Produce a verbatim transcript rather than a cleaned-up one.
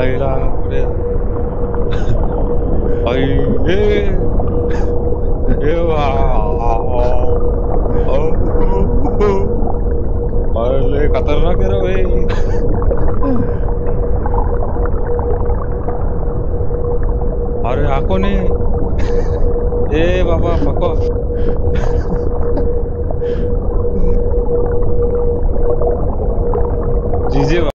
आईला अरे आई ए ए अरे खतरनाक आहे रे भाई. अरे हा कोण आहे. ए बाबा पको जीजे